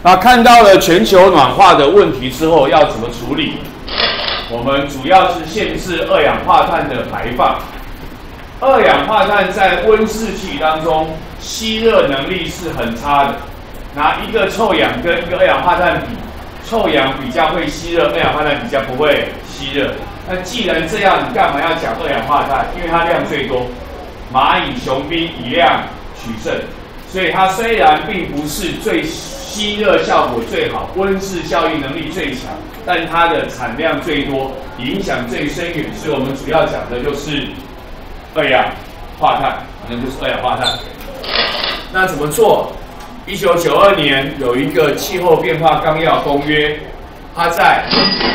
那看到了全球暖化的问题之后，要怎么处理？我们主要是限制二氧化碳的排放。二氧化碳在温室气体当中吸热能力是很差的。拿一个臭氧跟一个二氧化碳比，臭氧比较会吸热，二氧化碳比较不会吸热。那既然这样，你干嘛要讲二氧化碳？因为它量最多，蚂蚁雄兵以量取胜，所以它虽然并不是最吸热效果最好，温室效应能力最强，但它的产量最多，影响最深远。所以我们主要讲的就是二氧化碳，那就是二氧化碳。那怎么做？1992年有一个气候变化纲要公约，它在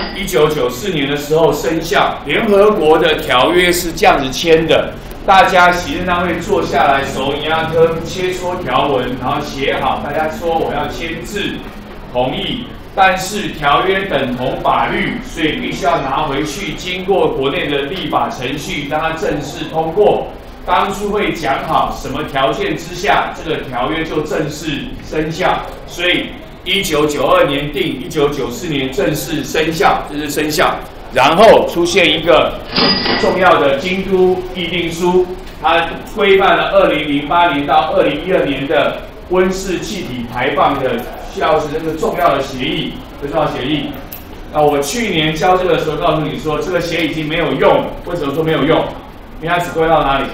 1994年的时候生效。联合国的条约是这样子签的，大家行政单位坐下来手压根切磋条文，然后写好，大家说我要签字同意。但是条约等同法律，所以必须要拿回去，经过国内的立法程序，让它正式通过。当初会讲好什么条件之下，这个条约就正式生效。所以1992年定，1994年正式生效，这是生效。然后出现一个重要的京都议定书，它规范了2008年到2012年的温室气体排放的这个重要的协议，重要协议。那我去年教这个的时候告诉你说，这个协议已经没有用。为什么说没有用？因为它只规到哪里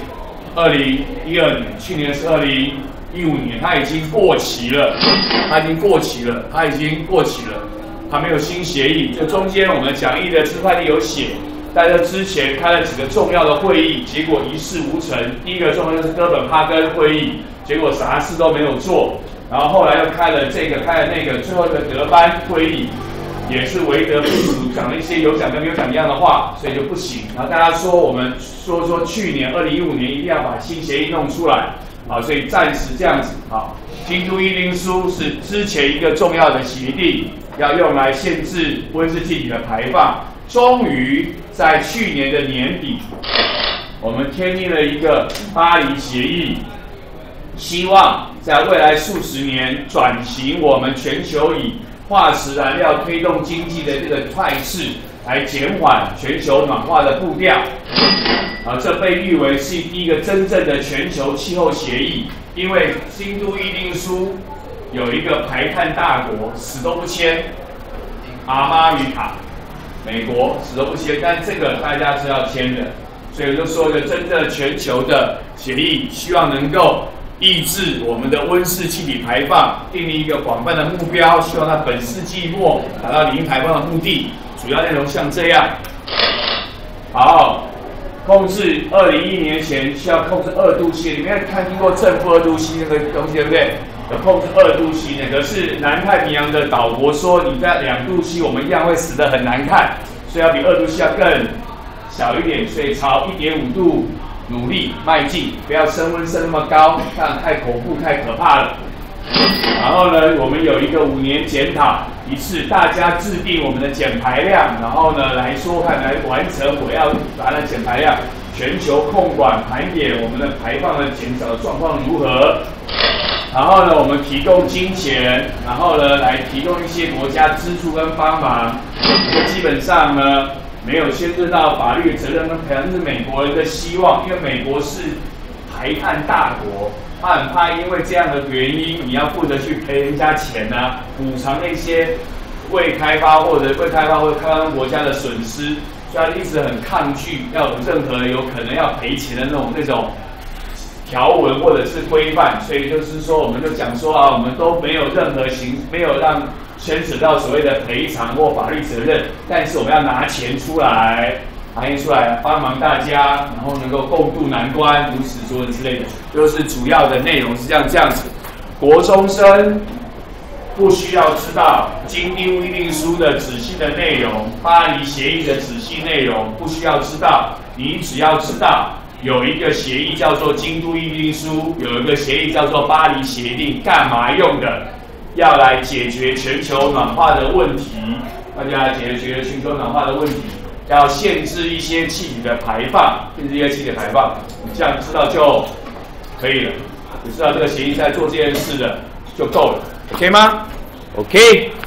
？2012年，去年是2015年，它已经过期了，它已经过期了，它没有新协议。这中间我们讲义的示范里有写，在这之前开了几个重要的会议，结果一事无成。第一个重要就是哥本哈根会议，结果啥事都没有做。然后后来又开了这个，开了那个，最后一个德班会议。也是为德不足，讲了一些有讲跟没有讲一样的话，所以就不行。然后大家说我们说去年2015年一定要把新协议弄出来，啊，所以暂时这样子。好，京都议定书是之前一个重要的协定，要用来限制温室气体的排放。终于在去年的年底，我们签订了一个巴黎协议，希望在未来数十年转型我们全球以化石燃料推动经济的这个态势，来减缓全球暖化的步调。这被誉为是第一个真正的全球气候协议。因为京都议定书有一个排碳大国死都不签，阿马与卡，美国死都不签，但这个大家是要签的。所以我就说一个真正全球的协议，希望能够抑制我们的温室气体排放，订立一个广泛的目标，希望它本世纪末达到零排放的目的。主要内容像这样。好，控制2011年前需要控制2度 C， 你们听过正负2度 C 那个东西对不对？有控制2度 C 那个是南太平洋的岛国说，你在2度 C 我们一样会死得很难看，所以要比2度 C 要更小一点，所以朝1.5度。努力迈进，不要升温升那么高，这样太恐怖、太可怕了。然后呢，我们有一个5年检讨一次，大家制定我们的减排量，然后呢来完成我要把它减排量全球控管盘点我们的排放的减少的状况如何。然后呢，我们提供金钱，然后呢来提供一些国家资助跟帮忙。基本上呢，没有牵涉到法律责任跟赔偿，这是美国人的希望，因为美国是排碳大国，他很怕因为这样的原因，你要负责去赔人家钱啊，补偿那些未开发或者开发国家的损失，所以他一直很抗拒要有任何有可能要赔钱的那种条文或者是规范，所以就是说，我们就讲说啊，我们都没有任何没有让牵扯到所谓的赔偿或法律责任，但是我们要拿钱出来帮忙大家，然后能够共度难关，如此说之类的，就是主要的内容是这样子。国中生不需要知道京都议定书的仔细的内容，巴黎协议的仔细内容不需要知道，你只要知道有一个协议叫做京都议定书，有一个协议叫做巴黎协定，干嘛用的？要来解决全球暖化的问题，大家来解决全球暖化的问题，要限制一些气体的排放，你这样知道就可以了。你知道这个协议在做这件事的就够了 ，OK 吗？ OK。